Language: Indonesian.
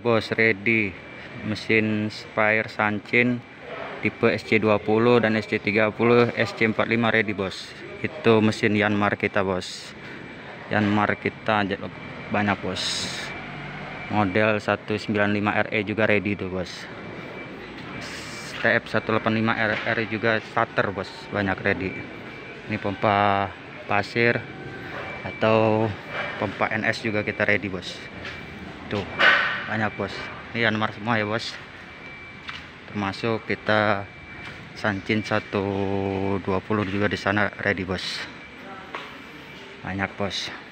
bos, ready. Mesin Spire Sanchin tipe SC20 dan SC30, SC45 ready bos. Itu mesin Yanmar kita bos. Yanmar kita banyak bos. Model 195 RE juga ready tuh bos. TF 185 RR juga starter bos, banyak ready. Ini pompa pasir atau pompa NS juga kita ready bos. Tuh banyak bos. Ini Yanmar semua ya bos. Termasuk kita Sanchin 120 juga di sana ready bos. Banyak bos.